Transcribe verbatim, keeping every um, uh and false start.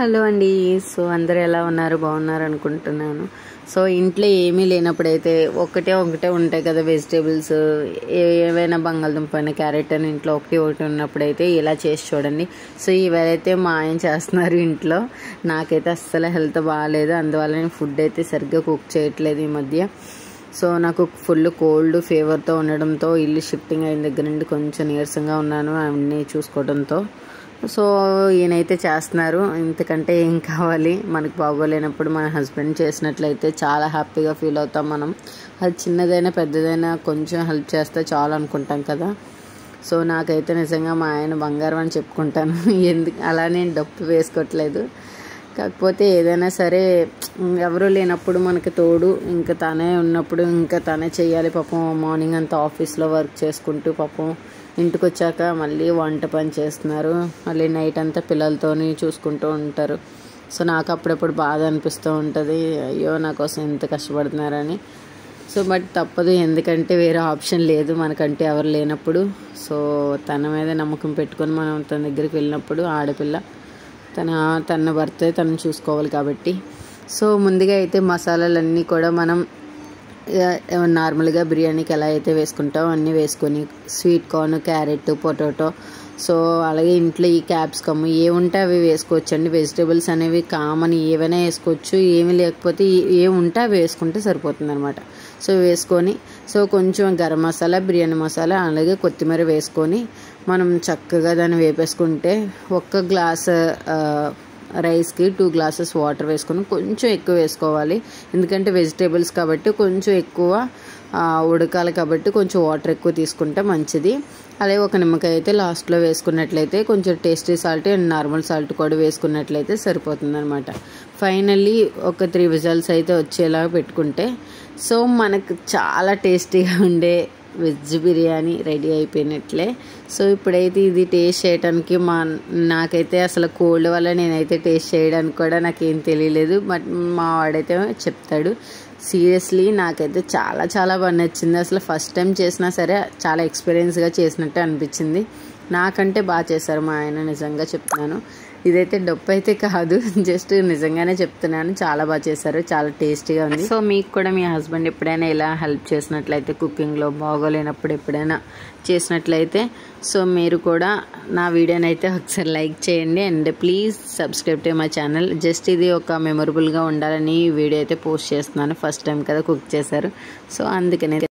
Hello అండి. So అందరూ ఎలా ఉన్నారు? బాగున్నారు అనుకుంటున్నాను. సో ఇంట్లో ఏమీ లేనప్పుడైతే ఒకటే ఒకటే ఉంటాయి కదా వెజిటేబుల్స్, ఏవైనా బంగాళదుంప అయినా క్యారెట్ అని ఇంట్లో ఒకటి ఒకటి ఉన్నప్పుడైతే ఇలా చేసి చూడండి. సో ఇవైతే మా ఆయన చేస్తున్నారు ఇంట్లో. నాకైతే అస్సలు హెల్త్ బాగాలేదు, అందువల్ల నేను ఫుడ్ అయితే సరిగ్గా కుక్ చేయట్లేదు ఈ మధ్య. సో నాకు ఫుల్ కోల్డ్ ఫీవర్తో ఉండడంతో ఇల్లు షిఫ్టింగ్ అయిన దగ్గర నుండి కొంచెం నీరసంగా ఉన్నాను అవన్నీ చూసుకోవడంతో. సో ఈయనైతే చేస్తున్నారు. ఇంతకంటే ఏం కావాలి? మనకు బాగోలేనప్పుడు మన హస్బెండ్ చేసినట్లయితే చాలా హ్యాపీగా ఫీల్ అవుతాం మనం. అది చిన్నదైనా పెద్దదైనా కొంచెం హెల్ప్ చేస్తే చాలు అనుకుంటాం కదా. సో నాకైతే నిజంగా మా ఆయన బంగారం అని చెప్పుకుంటాను. ఎందుకు అలా నేను డప్పు వేసుకోవట్లేదు, కాకపోతే ఏదైనా సరే ఎవరు లేనప్పుడు మనకి తోడు ఇంకా తనే ఉన్నప్పుడు ఇంకా తనే చేయాలి. పాపం మార్నింగ్ అంతా ఆఫీస్లో వర్క్ చేసుకుంటూ పాపం ఇంటికి వచ్చాక మళ్ళీ వంట పని చేస్తున్నారు, మళ్ళీ నైట్ అంతా పిల్లలతోని చూసుకుంటూ ఉంటారు. సో నాకు అప్పుడప్పుడు బాధ అనిపిస్తూ ఉంటుంది, అయ్యో నా కోసం ఎంత కష్టపడుతున్నారని. సో బట్ తప్పదు, ఎందుకంటే వేరే ఆప్షన్ లేదు మనకంటే ఎవరు లేనప్పుడు. సో తన మీద నమ్మకం పెట్టుకొని మనం తన దగ్గరికి వెళ్ళినప్పుడు ఆడపిల్ల తన తన భర్త తను చూసుకోవాలి కాబట్టి. సో ముందుగా అయితే మసాలాలన్నీ కూడా మనం నార్మల్గా బిర్యానీకి ఎలా అయితే వేసుకుంటామో అన్నీ వేసుకొని sweet corn, carrot, potato, so అలాగే ఇంట్లో ఈ క్యాప్సికమ్ ఏ ఉంటే అవి వేసుకోవచ్చు అండి. వెజిటేబుల్స్ అనేవి కామన్ ఏవైనా వేసుకోవచ్చు, ఏమీ లేకపోతే ఏ ఉంటే అవి వేసుకుంటే సరిపోతుంది అనమాట. సో వేసుకొని సో కొంచెం గరం మసాలా, బిర్యానీ మసాలా అలాగే కొత్తిమీర వేసుకొని మనం చక్కగా దాన్ని వేపేసుకుంటే ఒక్క గ్లాస్ రైస్కి టూ గ్లాసెస్ వాటర్ వేసుకొని కొంచెం ఎక్కువ వేసుకోవాలి, ఎందుకంటే వెజిటేబుల్స్ కాబట్టి కొంచెం ఎక్కువ ఉడకాలి కాబట్టి కొంచెం వాటర్ ఎక్కువ తీసుకుంటే మంచిది. అలాగే ఒక నిమ్మకాయ అయితే లాస్ట్లో వేసుకున్నట్లయితే కొంచెం tasty salt and normal salt కూడా వేసుకున్నట్లయితే సరిపోతుంది అనమాట. ఫైనల్లీ ఒక త్రీ విజల్స్ అయితే వచ్చేలాగా పెట్టుకుంటే సో మనకు చాలా టేస్టీగా ఉండే వెజ్ బిర్యానీ రెడీ అయిపోయినట్లే. సో ఇప్పుడైతే ఇది టేస్ట్ చేయడానికి మా నాకైతే అసలు కోల్డ్ వల్ల నేనైతే టేస్ట్ చేయడానికి కూడా నాకేం తెలియలేదు, బట్ మా వాడైతే చెప్తాడు. సీరియస్లీ నాకైతే చాలా చాలా బాగా నచ్చింది. అసలు ఫస్ట్ టైం చేసినా సరే చాలా ఎక్స్పీరియన్స్గా చేసినట్టే అనిపించింది. నాకంటే బాగా చేశారు మా ఆయన, నిజంగా చెప్తున్నాను. ఇదైతే డప్పు అయితే కాదు, జస్ట్ నిజంగానే చెప్తున్నాను. చాలా బాగా చేశారు, చాలా టేస్టీగా ఉంది. సో మీకు కూడా మీ హస్బెండ్ ఎప్పుడైనా ఇలా హెల్ప్ చేసినట్లయితే కుకింగ్లో బాగోలేనప్పుడు ఎప్పుడైనా చేసినట్లయితే సో మీరు కూడా నా వీడియోని అయితే ఒకసారి లైక్ చేయండి and please subscribe to my channel. Just ఇది ఒక మెమొరబుల్గా ఉండాలని ఈ వీడియో అయితే పోస్ట్ చేస్తున్నాను. ఫస్ట్ టైం కదా కుక్ చేశారు, సో అందుకనే